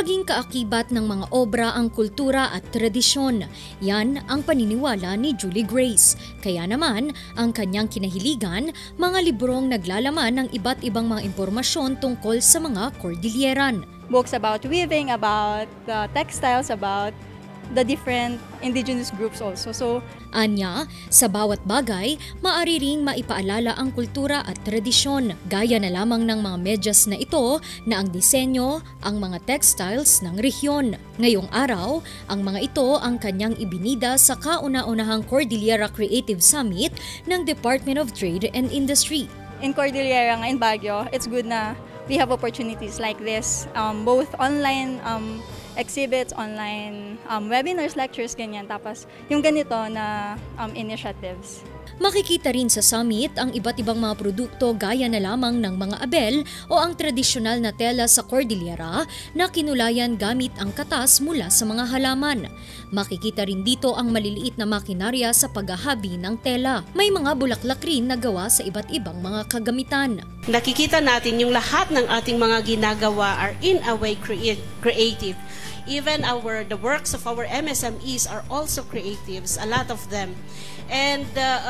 Laging kaakibat ng mga obra ang kultura at tradisyon. Yan ang paniniwala ni Julie Grace. Kaya naman, ang kanyang kinahiligan, mga librong naglalaman ng iba't ibang mga impormasyon tungkol sa mga Cordilleran. Books about weaving, about textiles, about the different indigenous groups also. Anya, sa bawat bagay, maaari ring maipaalala ang kultura at tradisyon. Gaya na lamang ng mga medyas na ito na ang disenyo, ang mga textiles ng rehiyon. Ngayong araw, ang mga ito ang kanyang ibinida sa kauna-unahang Cordillera Creative Summit ng Department of Trade and Industry. In Cordillera nga in Baguio, it's good na we have opportunities like this, both online exhibits, online webinars, lectures, ganyan. Tapos yung ganito na initiatives. Makikita rin sa summit ang iba't ibang mga produkto gaya na lamang ng mga abel o ang tradisyonal na tela sa Cordillera na kinulayan gamit ang katas mula sa mga halaman. Makikita rin dito ang maliliit na makinarya sa paghahabi ng tela. May mga bulaklak rin na gawa sa iba't ibang mga kagamitan. Nakikita natin yung lahat ng ating mga ginagawa are in a way creative. Even the works of our MSMEs are also creatives, a lot of them. And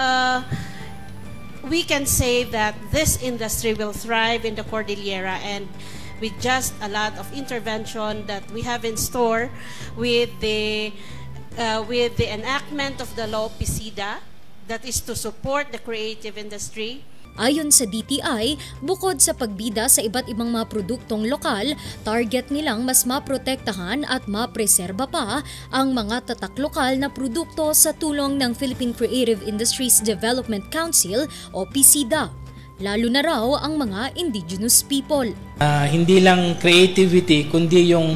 we can say that this industry will thrive in the Cordillera, and with just a lot of intervention that we have in store with the enactment of the law PISIDA, that is to support the creative industry. Ayon sa DTI, bukod sa pagbida sa iba't ibang mga produktong lokal, target nilang mas maprotektahan at mapreserba pa ang mga tatak lokal na produkto sa tulong ng Philippine Creative Industries Development Council o PISIDA, lalo na raw ang mga indigenous people. Hindi lang creativity kundi yung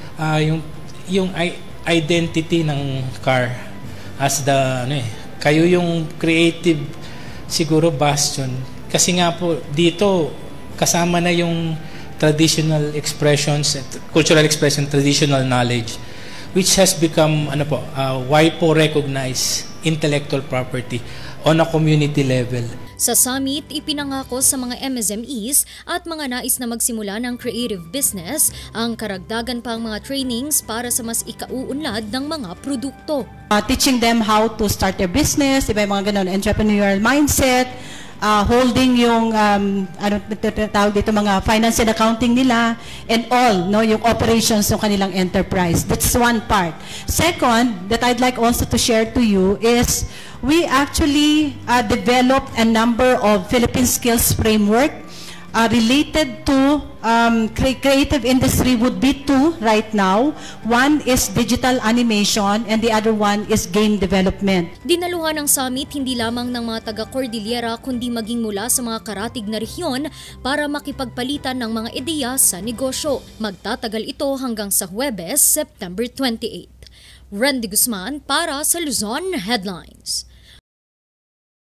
identity ng CAR as kayo yung creative siguro bastion, kasi nga po dito kasama na yung traditional expressions, cultural expression, traditional knowledge, which has become WIPO recognized intellectual property on a community level. Sa summit, ipinangako sa mga MSMEs at mga nais na magsimula ng creative business ang karagdagan pang mga trainings para sa mas ikauunlad ng mga produkto. Teaching them how to start their business, iba yung mga ganun, entrepreneurial mindset, holding yung tawag dito mga finance and accounting nila, and all yung operations ng kanilang enterprise. That's one part. Second, that I'd like also to share to you is we actually developed a number of Philippine skills framework related to creative industry would be two right now. One is digital animation and the other one is game development. Dinaluhan ng summit hindi lamang ng mga taga-Cordillera kundi maging mula sa mga karatig na rehiyon para makipagpalitan ng mga ideya sa negosyo. Magtatagal ito hanggang sa Huwebes, September 28. Randy Guzman para sa Luzon Headlines.